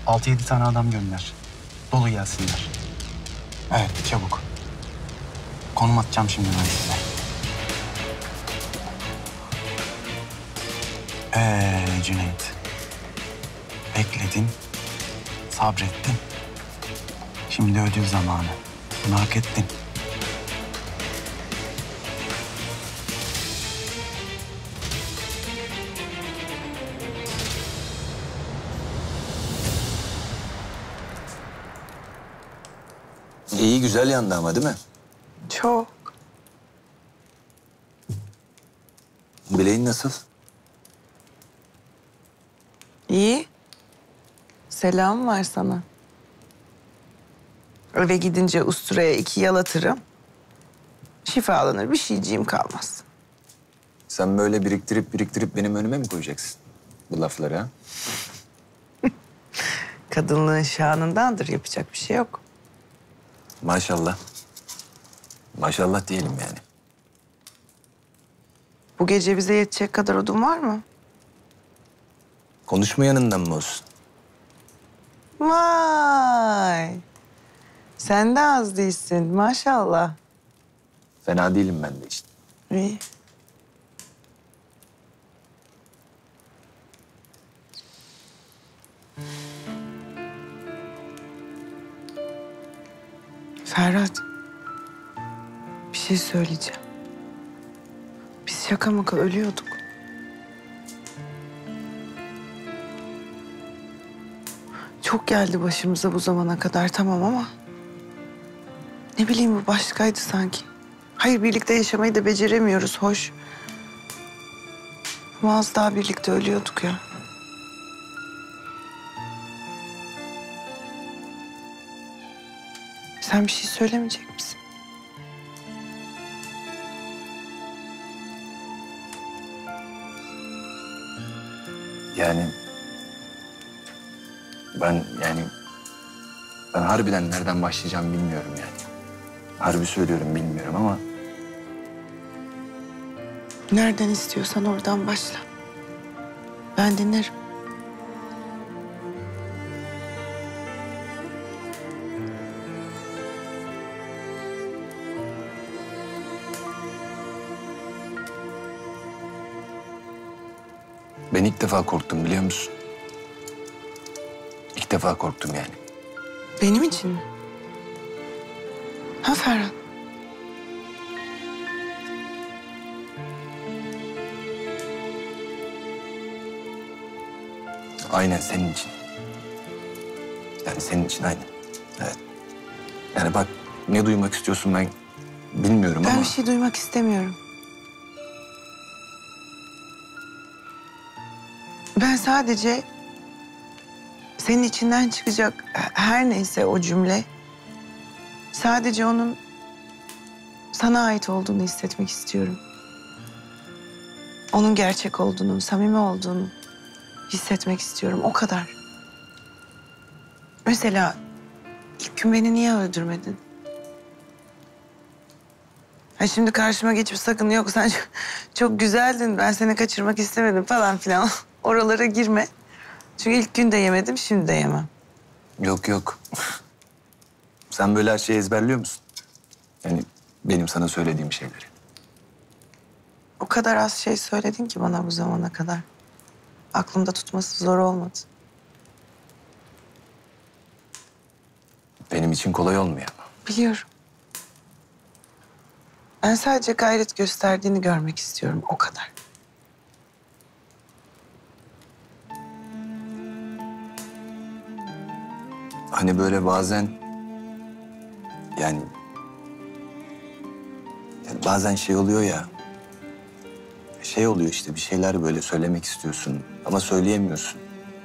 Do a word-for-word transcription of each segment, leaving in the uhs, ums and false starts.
Altı yedi tane adam gönder. Dolu gelsinler. Evet, çabuk. Konum atacağım şimdi ben size. Ee Cüneyt. Bekledin, sabrettin. Şimdi ödül zamanı. Bunu hak ettin. İyi, güzel yandı ama değil mi? Çok. Bileğin nasıl? İyi. Selam var sana. Eve gidince usturaya iki yalatırım. Şifalanır, bir şeyciğim kalmaz. Sen böyle biriktirip biriktirip benim önüme mi koyacaksın bu lafları ha? Kadınlığın şanındandır, yapacak bir şey yok. Maşallah. Maşallah diyelim yani. Bu gece bize yetecek kadar odun var mı? Konuşma yanından mı olsun? Vay! Sen de az değilsin, maşallah. Fena değilim ben de işte. İyi. Ferhat, bir şey söyleyeceğim. Biz şaka maka ölüyorduk. Çok geldi başımıza bu zamana kadar, tamam ama... ne bileyim, bu başkaydı sanki. Hayır, birlikte yaşamayı da beceremiyoruz, hoş. Ama az daha birlikte ölüyorduk ya. Sen bir şey söylemeyecek misin? Yani... Ben yani... Ben harbiden nereden başlayacağım bilmiyorum yani. Harbi söylüyorum, bilmiyorum ama... Nereden istiyorsan oradan başla. Ben dinlerim. Ben ilk defa korktum, biliyor musun? İlk defa korktum yani. Benim için mi? Ha Ferhat? Aynen senin için. Yani senin için aynen. Evet. Yani bak, ne duymak istiyorsun ben bilmiyorum Ben ama... bir şey duymak istemiyorum. Ben sadece senin içinden çıkacak her neyse o cümle, sadece onun sana ait olduğunu hissetmek istiyorum. Onun gerçek olduğunu, samimi olduğunu hissetmek istiyorum. O kadar. Mesela ilk gün beni niye öldürmedin? Ha şimdi karşıma geçip sakın yok sen çok, çok güzeldin, ben seni kaçırmak istemedim falan filan. Oralara girme. Çünkü ilk gün de yemedim, şimdi de yemem. Yok yok. Sen böyle her şeyi ezberliyor musun? Yani benim sana söylediğim şeyleri. O kadar az şey söyledin ki bana bu zamana kadar. Aklımda tutması zor olmadı. Benim için kolay olmuyor ama. Biliyorum. Ben sadece gayret gösterdiğini görmek istiyorum, o kadar. Hani böyle bazen... Yani... yani bazen şey oluyor ya... Şey oluyor işte, bir şeyler böyle söylemek istiyorsun ama söyleyemiyorsun.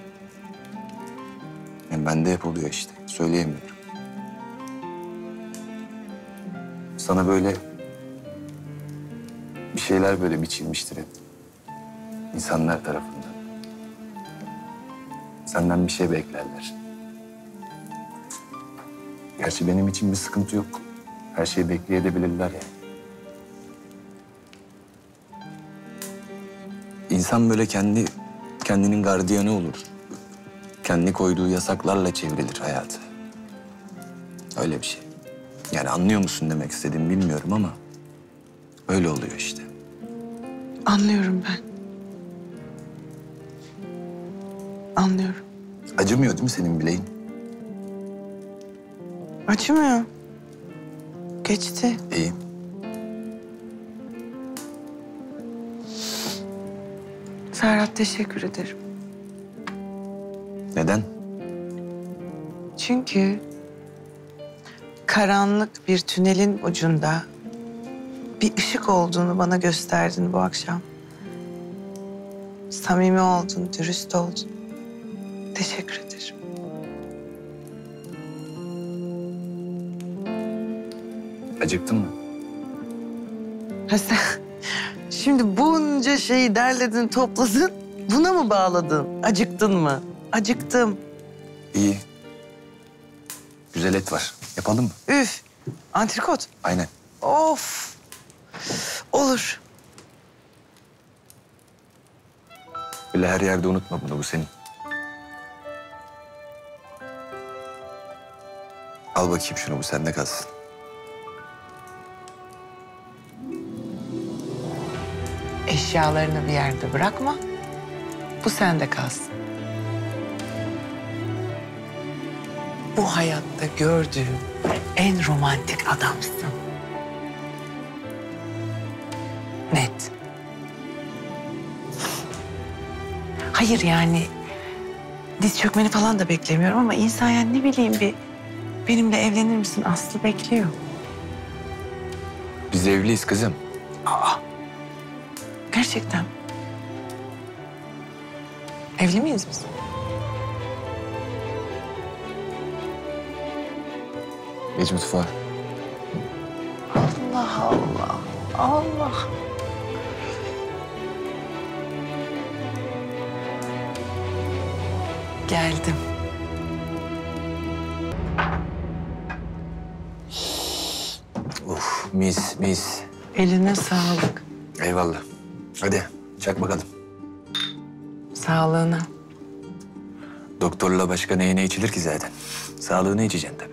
Yani bende hep oluyor işte, söyleyemiyorum. Sana böyle... bir şeyler böyle biçilmiştir hep. İnsanlar tarafından. Senden bir şey beklerler. Gerçi benim için bir sıkıntı yok. Her şeyi bekleyebilirler yani. İnsan böyle kendi kendinin gardiyanı olur. kendi koyduğu yasaklarla çevrilir hayatı. Öyle bir şey. Yani anlıyor musun demek istediğimi bilmiyorum ama öyle oluyor işte. Anlıyorum ben. Anlıyorum. Acımıyor değil mi senin bileğin? Acımıyor. Geçti. İyi. Ferhat, teşekkür ederim. Neden? Çünkü karanlık bir tünelin ucunda bir ışık olduğunu bana gösterdin bu akşam. Samimi oldun, dürüst oldun. Teşekkür ederim. Acıktın mı? Ha sen şimdi bunca şeyi derledin, topladın. Buna mı bağladın? Acıktın mı? Acıktım. İyi. Güzel et var. Yapalım mı? Üf. Antrikot. Aynen. Of. Olur. Böyle her yerde unutma bunu, bu senin. Al bakayım şunu, bu sende kalsın. Eşyalarını bir yerde bırakma. Bu sende kalsın. Bu hayatta gördüğüm en romantik adamsın. Net. Hayır yani diz çökmeni falan da beklemiyorum ama insan yani ne bileyim bir benimle evlenir misin Aslı bekliyor. Biz evliyiz kızım. Aa. Gerçekten. Evli miyiz biz? Geç mutfağa. Allah Allah. Allah. Geldim. Uf, mis mis. Eline sağlık. Eyvallah. Hadi çak bakalım. Sağlığına. Doktorla başka neyine içilir ki zaten? Sağlığını içeceksin tabii.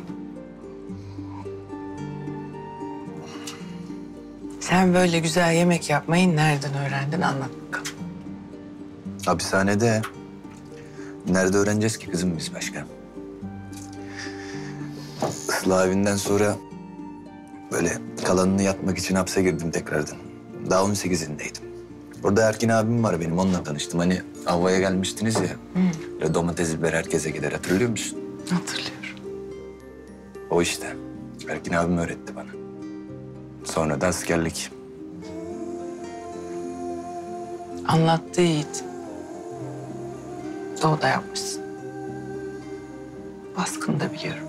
Sen böyle güzel yemek yapmayı nereden öğrendin anlat bakalım. Hapishanede. Nerede öğreneceğiz ki kızım biz başka? Islah evinden sonra böyle kalanını yatmak için hapse girdim tekrardan. Daha on sekizindeydim. Orada Erkin abim var benim, onunla tanıştım. Hani Avva'ya gelmiştiniz ya. Hı. Böyle domates, biber herkese gider, hatırlıyor musun? Hatırlıyorum. O işte. Erkin abim öğretti bana. Sonra da askerlik. Anlattı Yiğit. Doğuda yapmışsın. Baskını da biliyorum.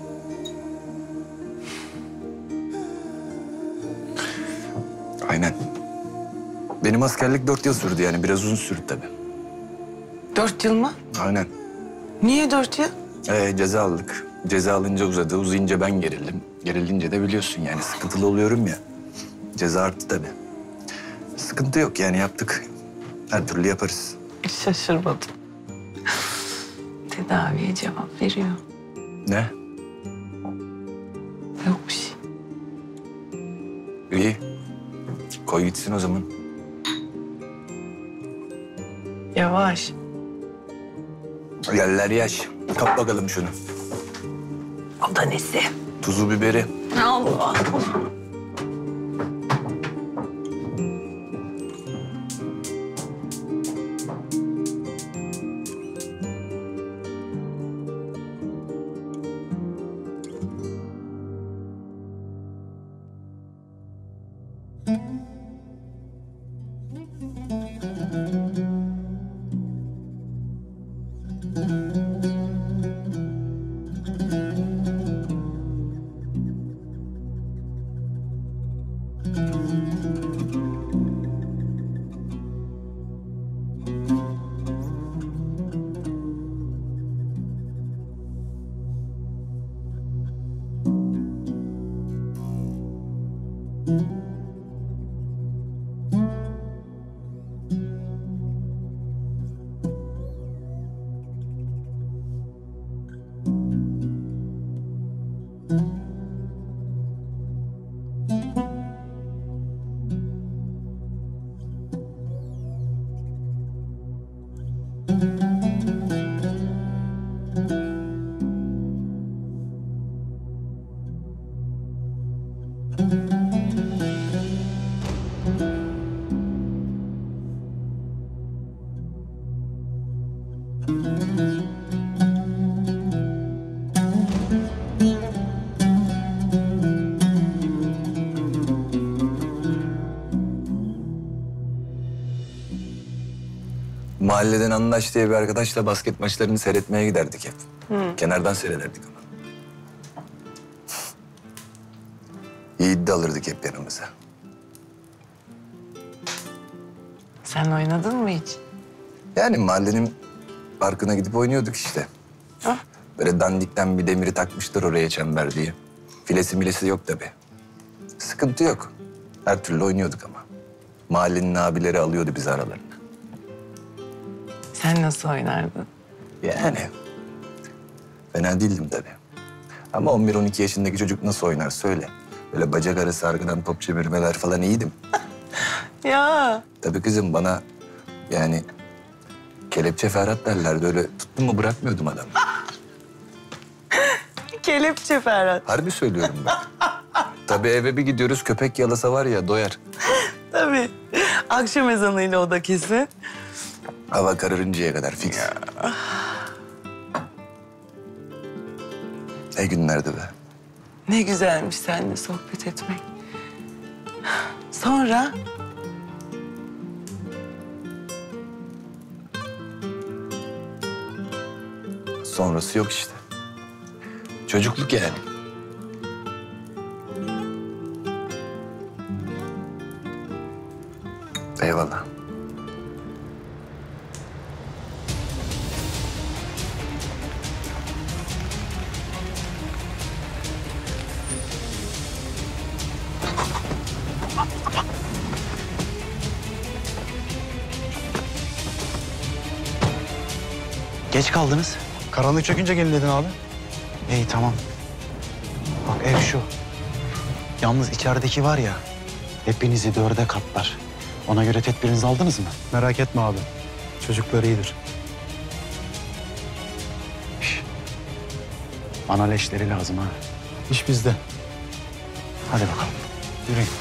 Aynen. Benim askerlik dört yıl sürdü yani. Biraz uzun sürdü tabii. Dört yıl mı? Aynen. Niye dört yıl? Ee, ceza aldık. Ceza alınca uzadı. Uzayınca ben gerildim. Gerilince de biliyorsun yani sıkıntılı oluyorum ya. Ceza arttı tabii. Sıkıntı yok yani, yaptık. Her türlü yaparız. Şaşırmadım. Tedaviye cevap veriyor. Ne? Yok bir şey. İyi. Koy gitsin o zaman. Yavaş. Yerler yaş. Kap bakalım şunu. O da nesi? Tuzu biberi. Allah. Mahalleden Anlaş diye bir arkadaşla basket maçlarını seyretmeye giderdik hep. Hı. Kenardan seyrederdik ama. Yiğit de alırdık hep yanımıza. Sen oynadın mı hiç? Yani mahallenin parkına gidip oynuyorduk işte. Ah. Böyle dandikten bir demiri takmıştır oraya çember diye. Filesi milesi yok tabii. Sıkıntı yok. Her türlü oynuyorduk ama. Mahallenin abileri alıyordu bizi aralarına. Sen nasıl oynardın? Yani fena değildim tabii. Ama on bir on iki yaşındaki çocuk nasıl oynar söyle. Böyle bacak arası arkadan top çevirmeler falan iyiydim. Ya. Tabii kızım bana yani kelepçe Ferhat derlerdi. Öyle tuttum mu bırakmıyordum adamı. Kelepçe Ferhat. Harbi söylüyorum ben. Tabii eve bir gidiyoruz köpek yalasa var ya doyar. Tabii. Akşam ezanıyla o da kesin. Hava kararıncaya kadar fix. Ya. Ne günlerdi be. Ne güzelmiş seninle sohbet etmek. Sonra? Sonrası yok işte. Çocukluk yani. Eyvallah. Geç kaldınız. Karanlık çökünce gelin dedin abi. İyi tamam. Bak ev şu. Yalnız içerideki var ya, hepinizi dörde katlar. Ona göre tedbirinizi aldınız mı? Merak etme abi. Çocuklar iyidir. Şş. Bana leşleri lazım ha. İş bizde. Hadi bakalım. Yürüyün.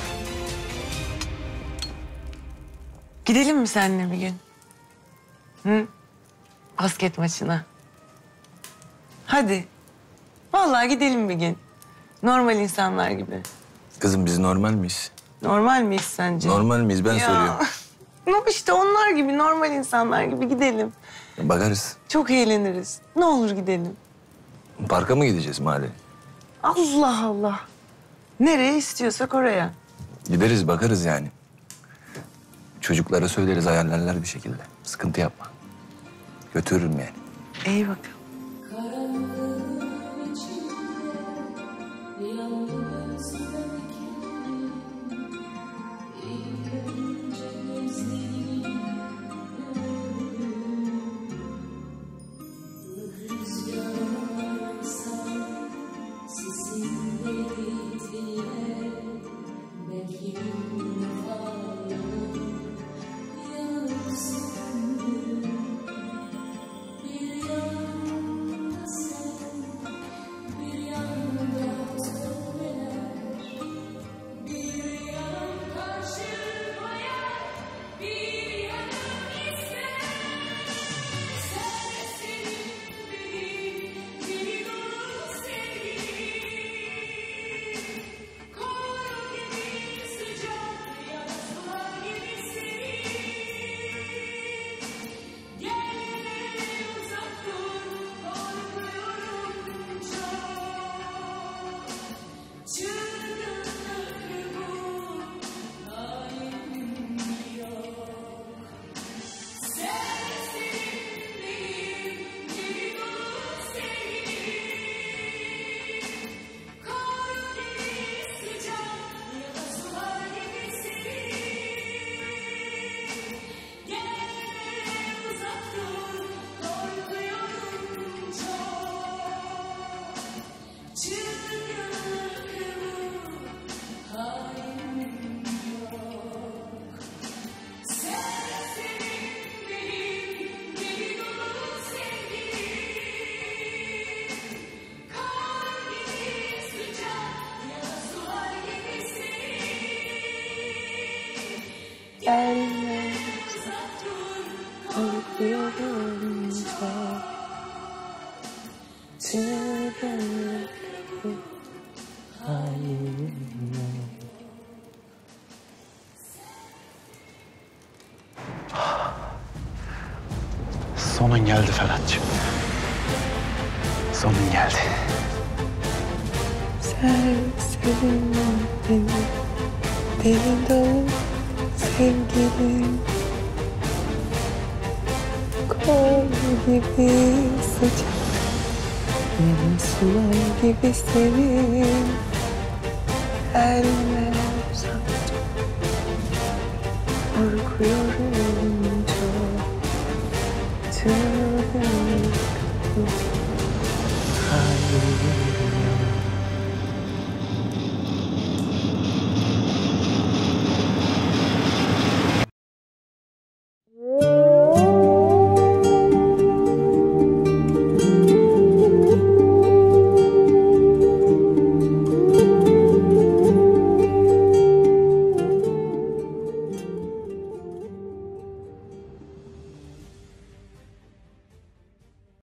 Gidelim mi seninle bir gün? Hı? Basket maçına. Hadi. Vallahi gidelim bir gün. Normal insanlar gibi. Kızım biz normal miyiz? Normal miyiz sence? Normal miyiz ben Ya. soruyorum. Yok işte onlar gibi, normal insanlar gibi gidelim. Bakarız. Çok eğleniriz. Ne olur gidelim. Parka mı gideceğiz mahalle? Allah Allah. Nereye istiyorsak oraya. Gideriz bakarız yani. Çocuklara söyleriz ayarlarlar bir şekilde. Sıkıntı yapma. Götürürüm yani. İyi bakalım. Gelme, korkuyorum. Sonun geldi Ferhat'cığım. Sonun geldi. Sen sevinme beni, beni de sevgilim. Kor gibi sıcak, benim sular gibi serin. Elme uzak, korkuyorum